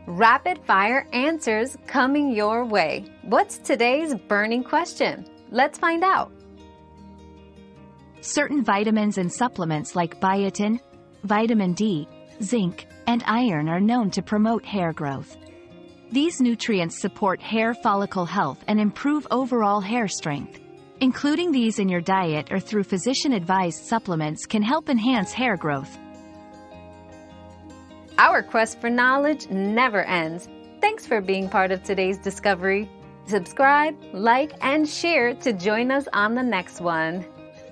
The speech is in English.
Rapid fire answers coming your way. What's today's burning question? Let's find out. Certain vitamins and supplements like biotin, vitamin D, zinc, and iron are known to promote hair growth. These nutrients support hair follicle health and improve overall hair strength. Including these in your diet or through physician-advised supplements can help enhance hair growth. Our quest for knowledge never ends. Thanks for being part of today's discovery. Subscribe, like, and share to join us on the next one.